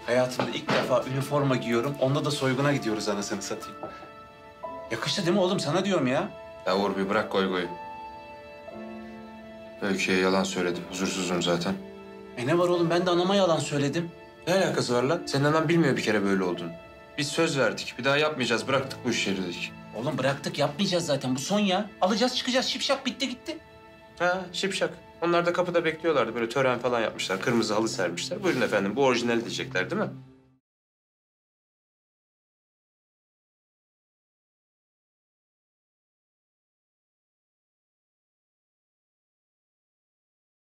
Hayatımda ilk defa üniforma giyiyorum. Onda da soyguna gidiyoruz anasını satayım. Yakıştı değil mi oğlum? Sana diyorum ya. Ya Uğur bir bırak goygoyu. Öykü'ye yalan söyledi. Huzursuzum zaten. Ne var oğlum? Ben de anama yalan söyledim. Ne alakası var lan? Senin anan bilmiyor bir kere böyle olduğunu. Biz söz verdik. Bir daha yapmayacağız. Bıraktık bu işleri dedik. Oğlum bıraktık, yapmayacağız zaten. Bu son ya. Alacağız çıkacağız, şipşak bitti gitti. Ha şipşak. Onlar da kapıda bekliyorlardı. Böyle tören falan yapmışlar. Kırmızı halı sermişler. Buyurun efendim bu orijinal diyecekler değil mi?